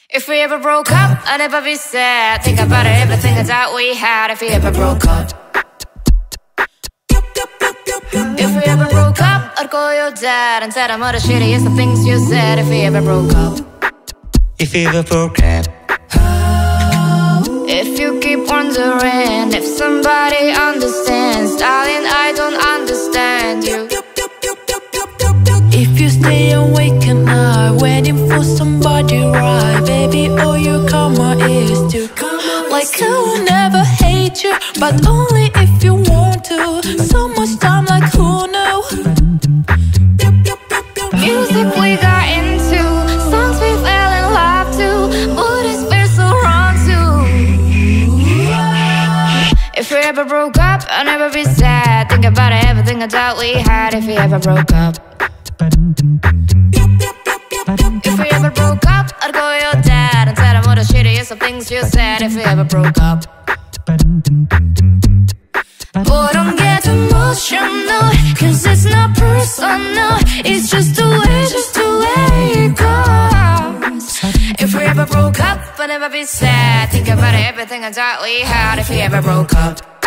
If we ever broke up, I'd never be sad. Think about it, everything that we had. If we ever broke up. If we ever broke up, I'd call your dad and tell him all the shittiest of things you said. If we ever broke up. If we ever broke up. If you keep wondering if somebody understands, darling, I don't understand you. If you stay awake at night waiting for somebody right, baby, all your karma is to like I will never hate you, but only if you want to. So much time, like who knew? Music we got into, songs we fell in love to, but it's been so wrong too. If we ever broke up, I'll never be sad. Think about it, everything I thought we had. If we ever broke up. If we ever broke up, I'd call your dad and tell him all the shittiest of things you said. If we ever broke up. Boy, don't get emotional, cause it's not personal. It's just the way it goes. If we ever broke up, I'd never be sad. Think about it, everything I thought we had. If we ever broke up.